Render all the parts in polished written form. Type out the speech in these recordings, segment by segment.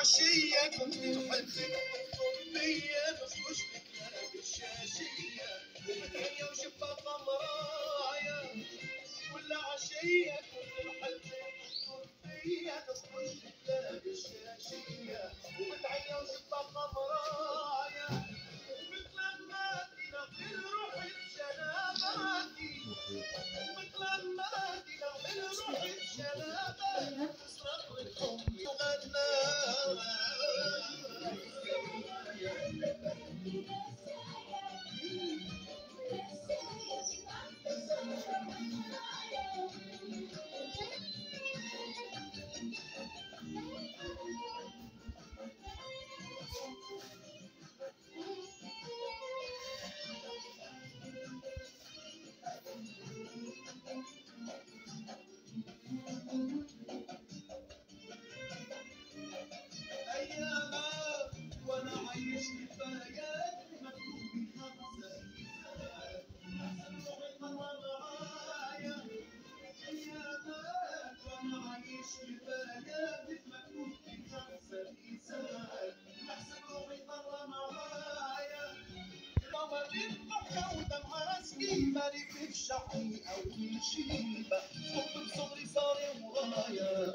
عشية كنت محبك بيا بس مش بتلاقي الشاشية وبتهني وشفة مرايا كل عشية كنت محبك بيا بس مش بتلاقي الشاشية وبتهني وشفة مرايا وبتلماتي نغفل روحي بجناباتي وبتلماتي نغفل روحي بجناباتي تصرخ لأمي وغناها أيامات وأنا عايش كفايات مكتوب خمسة أحسن روحي مرة معايا أيامات وأنا عايش كفايات مكتوب خمسة إيسان أحسن روحي مرة معايا لو بتضحك ودمعة سكيبة لك في شعري أو في شيبة صوت بصغري صار ورايا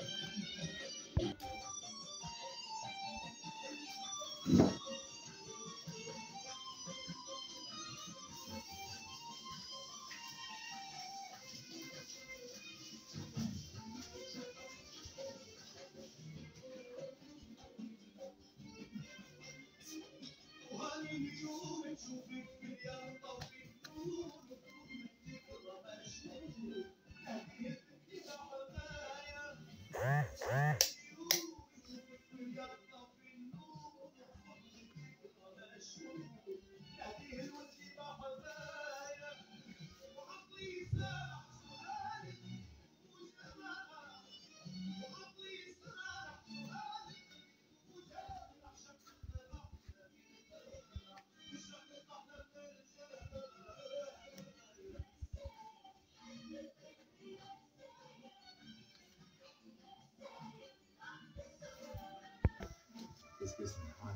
وهاني اليوم تشوفك في اليافطة وفي النور وتكون الذكرى مشهور هديتك يا حبايا اليوم تشوفك في اليافطة وفي النور وتكون الذكرى مشهور هديه الود يا حبايا وعقلي سامح سؤالك وجمالك وعقلي سامح سؤالك وجمالك عشان Es que es más